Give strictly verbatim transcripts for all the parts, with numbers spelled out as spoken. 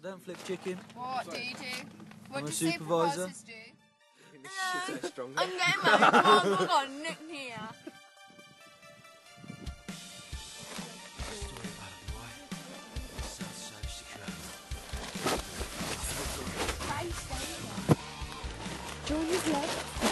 don't flip chicken. What do you do? What I'm do a supervisor. supervisors do? Shit, so strong. I'm getting my mom. I've got a nick here. George's leg.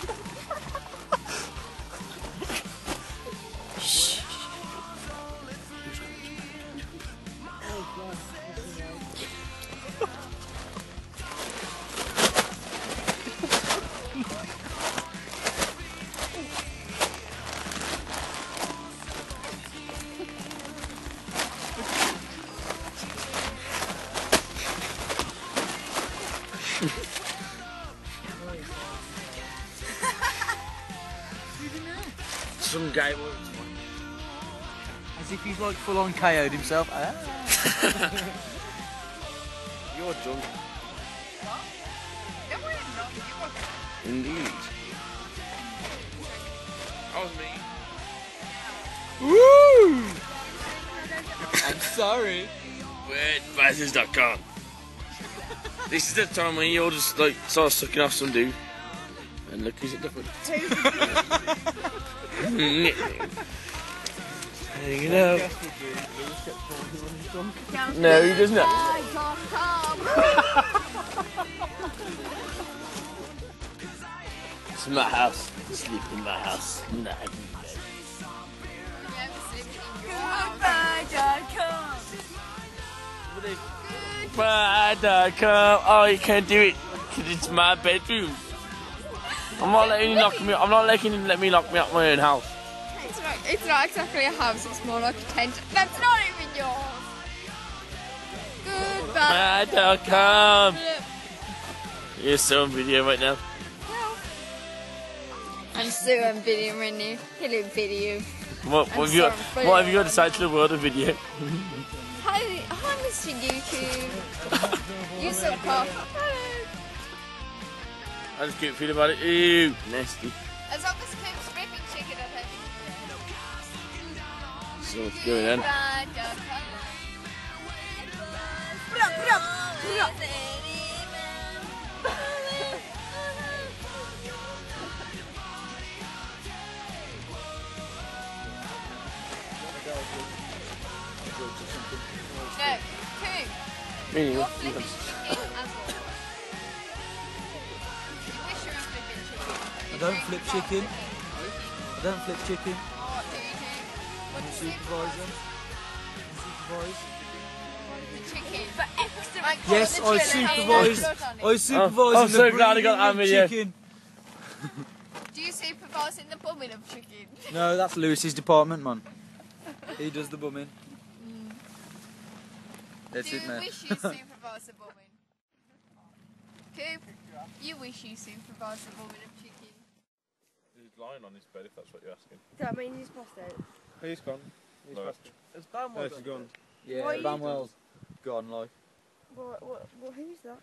Some guy was. As if he's like full on K O'd himself. Ah. You're drunk. No, we're not. You were. Indeed. That was me. Woo! I'm sorry. Weird advisors dot com. This is the time when you all just like start sucking off some dude. And look who's at the front. Hanging out. No, he does not. It's my house. Sleep in my house. Nah, Goodbye dot com. Goodbye dot com. Oh, you can't do it because it's my bedroom. I'm not letting you lock me. I'm not letting you let me lock me up my own house. It's not, it's not exactly a house, it's more like a tent. That's not even yours. Goodbye. Goodbye dot com. You're still on video right now. I'm still on video right now. Hello, video. What, what, have, you got, sorry, what have you got to say to the world of video? Hi, hi, Mister YouTube. You so cough. Hello. I just keep feeling about it. Ew, nasty. As long as Kim's ripping chicken, I think. So what's going on? Goodbye dot com. No, two. Meaning, You're flipping chicken as well. You wish you were flipping chicken. I don't flip chicken. I don't flip chicken. What do you do? What I'm a do you supervisor. I supervise. The chicken. For extra. Like, Yes, put the I chili in supervise. and blood on it. I supervise I'm in so the glad I got that breeding video. of chicken. Do you supervise in the bumming of chicken? No, that's Lewis's department, man. He does the bumming. That's Do it, you man. wish you supervise the bumming? Coop, you wish you supervise the bumming of chicken? He's lying on his bed, if that's what you're asking. Does that mean he's passed out? He's gone. He's No. passed. It's Bamwell. No, he's gone. Yeah, What are you Bamwell's gone, like. What, what, what, who's that?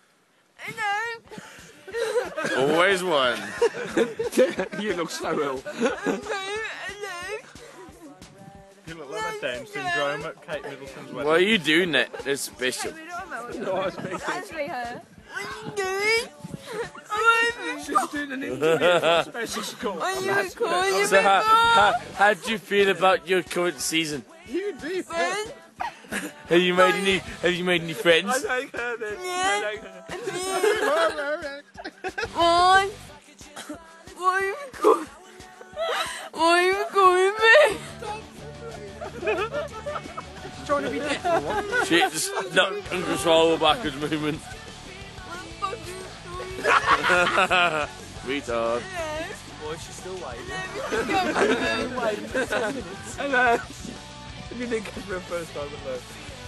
Hello! Always one. You look so ill. Hello! Hello! You look like that Down syndrome at Kate Middleton's wedding. What are you doing there? It's special. We don't know what No, I was thinking. actually her. What are you doing? She's doing an interview for a special school. Are you calling So how, how, how do you feel about your current season? You do. friend? Have you made any Have you made any I friends? like her then. Yeah. I like her. What? Why are you calling? Why are you calling me? She's trying to be different. Shit, just not uncontrollable backwards movement. What the fuck Retard. Boy, she's still waiting. Hello. You didn't catch me the first time, hello.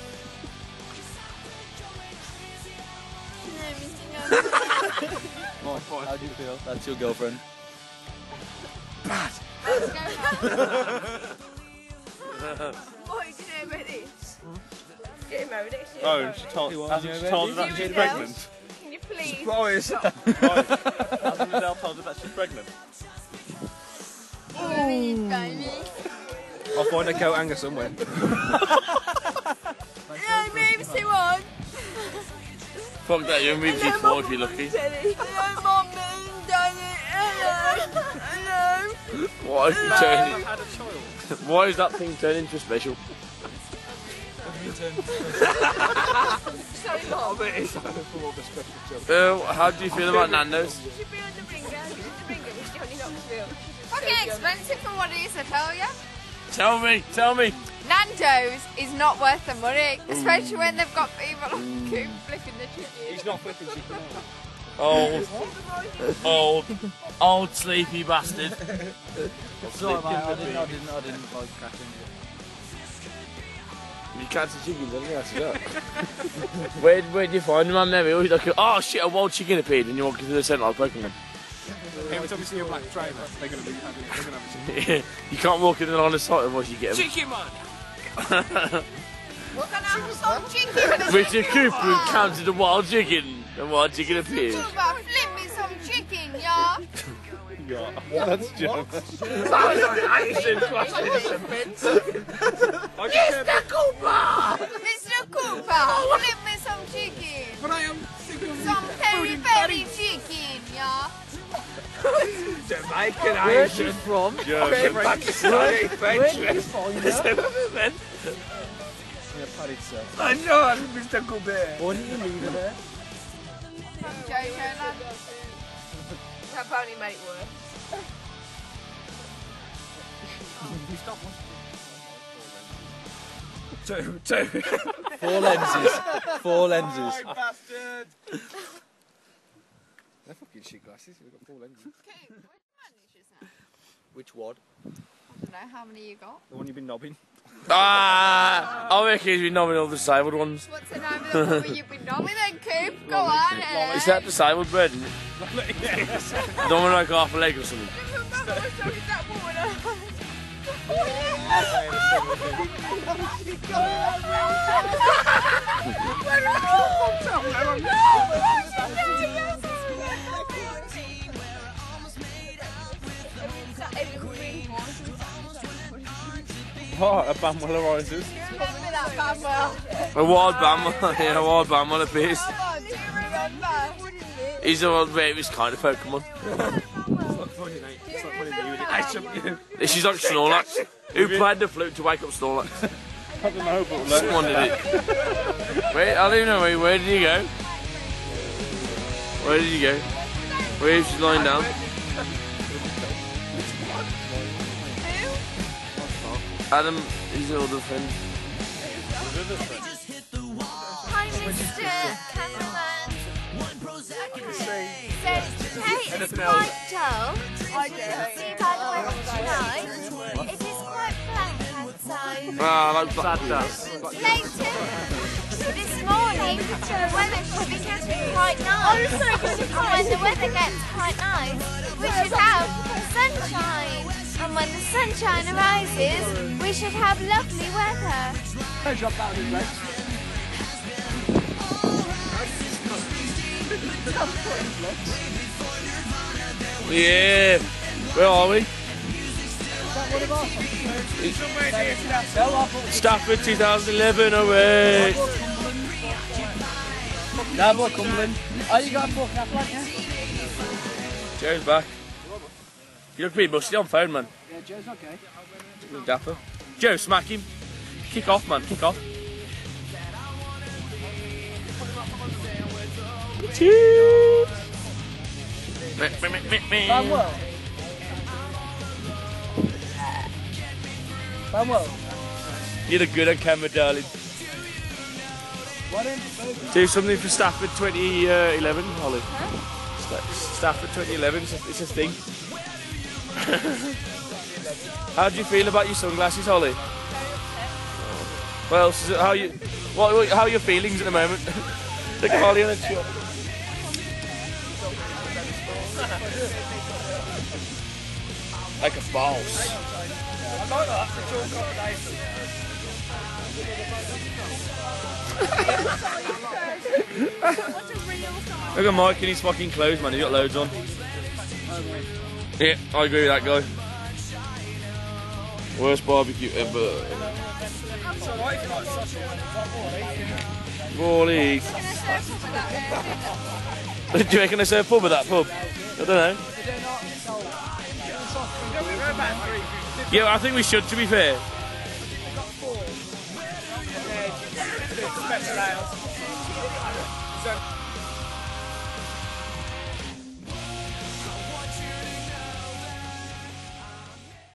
Mike, how do you feel? That's your girlfriend. Let's go home. What did you know about this? Getting married next year. Oh, she told, He was, hasn't yeah, she told her baby. that she's You pregnant? Can you please? Boys. Hasn't Adele told her that she's pregnant? Please, baby. I'll find a coat hanger somewhere. No, baby, say one. Fuck that, you're in G four if you're lucky. Hello, Mummy, Daddy. Hello. Hello. Why is it turning? Why is that thing turning into a special? Sorry, Mom. Uh, how do you feel about Nando's? You should be on the ringer. The ringer was Johnny Knoxville. Fucking expensive for what it is, I tell ya. Tell me, tell me. Nando's is not worth the money, especially when they've got people like Coop flipping the chicken. He's not flipping chicken out. Old, old, old sleepy bastard. Sorry, mate, I didn't, I didn't, I didn't like catching You catch the chickens, haven't you? That's that. where, where do you find them, man? They're always like, oh shit, a wild chicken appeared, and you walk into the centre like Pokemon. Every time you see a black trailer, they're going to be having, they're going to have a chicken. You can't walk in the line of sight unless you get them. Chicken man! We're gonna have some chicken. Richard Cooper encountered a wild chicken. A wild chicken appeared. Cooper, flip me some chicken, yeah. Yeah, that's John. Mister Cooper! Mister Cooper, flip me some chicken. But I am sick of Some peri peri chicken, yeah. Jamaican Where's she from? Yeah, Pakistani, Where did you find her? Yeah, Paddy, sir. I know, Mister Goubert. Why didn't you leave her there? Jojo, lad. That only made it worse. Two, two. Four lenses. Four lenses. Bastard! They're fucking shit glasses, we've got four lenses. Okay, where'd you manage this now? Which one? I don't know, how many you got? The one you've been knobbing. Ah, I reckon he's been nobbing all the disabled ones. What's the name of the woman you've been nobbing then, Coop? Go on, eh? Is that disabled bird? Isn't it? Yes. Don't want like half a leg or something. Remember I was talking that woman? Oh, a Bamwell arises. A wild bam, yeah, a wild bam on a piece. Oh, do you remember? He's a wild various kind of Pokemon. It's not funny, mate. It's not funny that you would I shouldn't you. This is like Snorlax. Who played the flute to wake up Snorlax? I don't know, but Someone did it. Wait, I don't know. Wait, where did he go? Where did he go? Where is he lying down? Adam is your other friend. Hi, Mister Cameraman. So, today is quite dull. I do. See by the weather tonight, it is quite blank outside. Ah, like sad dust. Later, this morning, the weather should be getting quite nice. And when the weather gets quite nice, we should have sunshine. And when the sunshine arises, we should have lovely weather. Don't drop that on his legs. Yeah. Where are we? Stafford two thousand eleven, alright. No more Cumberland. Oh, you got a fucking apple, haven't you? Joe's back. You look pretty musty on phone, man. Yeah, Joe's okay. Look dapper. Joe, smack him. Kick off, man. Kick off. Cheers. Bamwell. Bamwell. You look good on camera, darling. Why don't Do something for Stafford twenty eleven, Holly. Sta- Stafford twenty eleven, it's a, it's a thing. How do you feel about your sunglasses, Holly? What else is it? How you? What? what how are your feelings at the moment? Look at Holly on the chair. Like a boss. Look at Mike in his fucking clothes, man. He's got loads on. Yeah, I agree with that guy. Worst barbecue ever. Wally. Do you reckon they serve pub at that pub? I don't know. Yeah, I think we should, to be fair. Got four. And then, yeah, just, just, just,